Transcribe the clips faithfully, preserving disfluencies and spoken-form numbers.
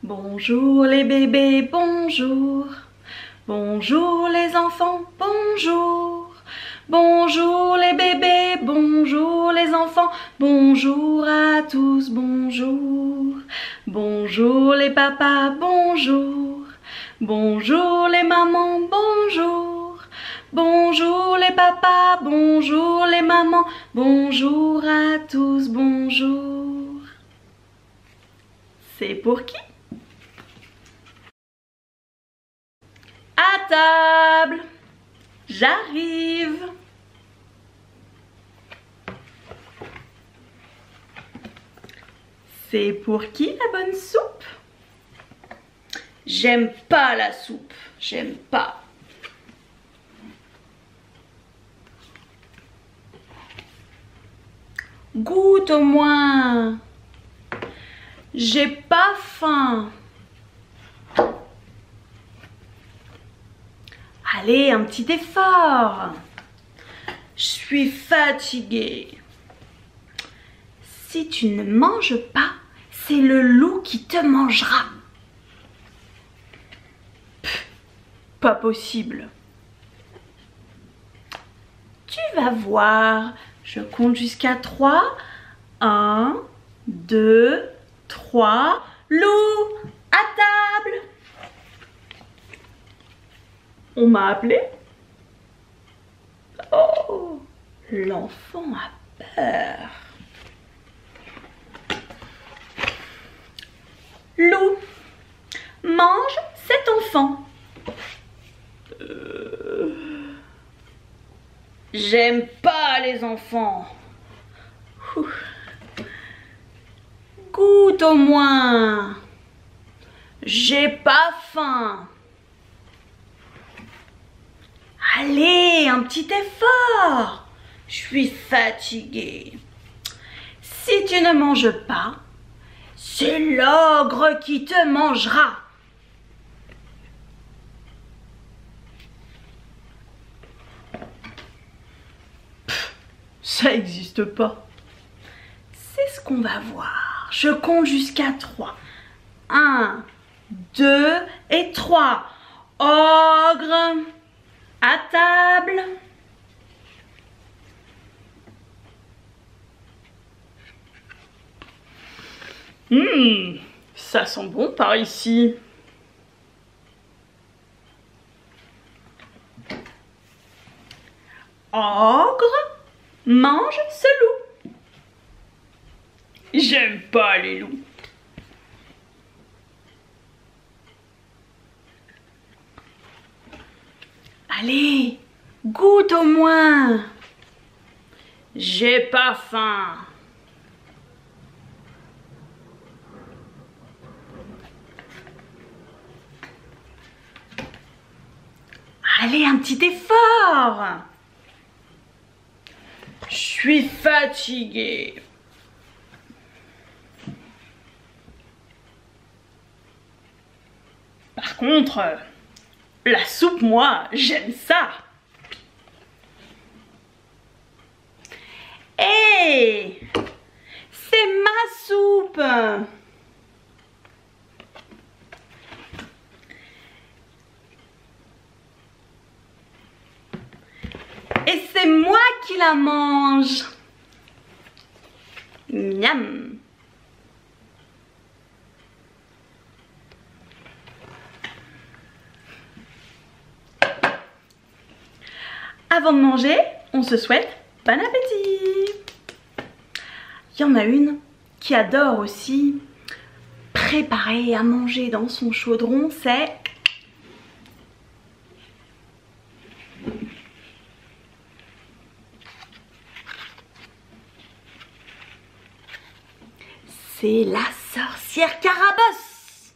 Bonjour les bébés, bonjour. Bonjour les enfants, bonjour. Bonjour les bébés, bonjour les enfants, bonjour à tous, bonjour. Bonjour les papas, bonjour. Bonjour les mamans, bonjour. Bonjour les papas, bonjour les mamans, bonjour à tous, bonjour. C'est pour qui? À table, j'arrive. C'est pour qui la bonne soupe? J'aime pas la soupe, j'aime pas. Goûte au moins. J'ai pas faim. Allez, un petit effort. Je suis fatiguée. Si tu ne manges pas, c'est le loup qui te mangera. Pff, pas possible. Tu vas voir. Je compte jusqu'à trois. Un, deux, trois. Loup, à table. On m'a appelé? Oh, l'enfant a peur. Loup, mange cet enfant. Euh... J'aime pas les enfants. Ouh. Goûte au moins. J'ai pas faim. Allez, un petit effort. Je suis fatiguée. Si tu ne manges pas, c'est l'ogre qui te mangera. Pff, ça n'existe pas. C'est ce qu'on va voir. Je compte jusqu'à trois. Un, deux et trois. Ogre, à table. Hum, ça sent bon par ici. Ogre, mange ce loup. J'aime pas les loups. Allez, goûte au moins. J'ai pas faim. Allez, un petit effort. Je suis fatiguée. Par contre, la soupe, moi, j'aime ça. Hé, c'est ma soupe. Et c'est moi qui la mange. Miam. Avant de manger, on se souhaite bon appétit. Il y en a une qui adore aussi préparer à manger dans son chaudron, c'est c'est la sorcière Carabosse.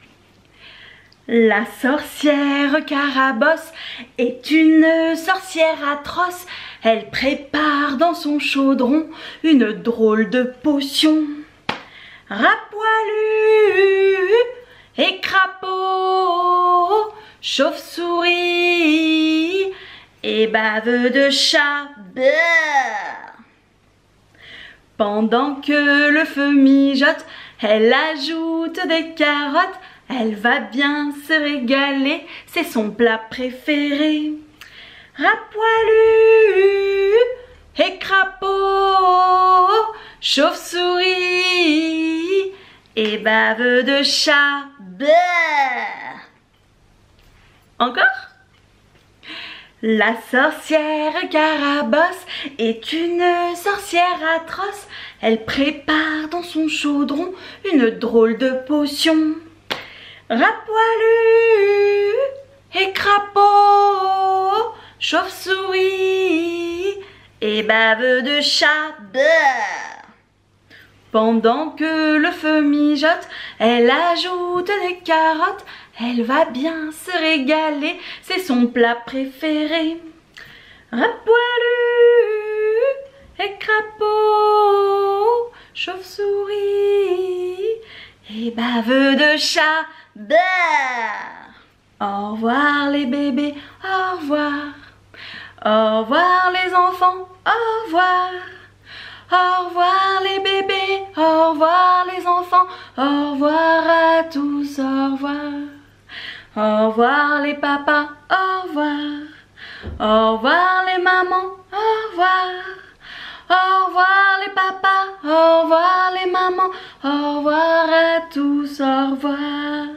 La sorcière Carabosse est une sorcière atroce. Elle prépare dans son chaudron une drôle de potion. Rat poilu et crapaud, chauve-souris et bave de chat. Bah. Pendant que le feu mijote, Elle ajoute des carottes, elle va bien se régaler, c'est son plat préféré. Rat poilu et crapaud, chauve-souris et bave de chat. Bleh. Encore? La sorcière Carabosse est une sorcière atroce. Elle prépare dans son chaudron une drôle de potion. Rat poilu et crapaud, chauve-souris et bave de chat. Bleh. Pendant que le feu mijote, elle ajoute des carottes. Elle va bien se régaler, c'est son plat préféré. Rat poilu et crapaud, chauve-souris et bave de chat. Bleh. Au revoir les bébés, au revoir. Au revoir les enfants, au revoir. Au revoir les bébés, au revoir les enfants, au revoir à tous, au revoir. Au revoir les papas, au revoir. Au revoir les mamans, au revoir. Au revoir les papas, au revoir les mamans, au revoir à tous, au revoir.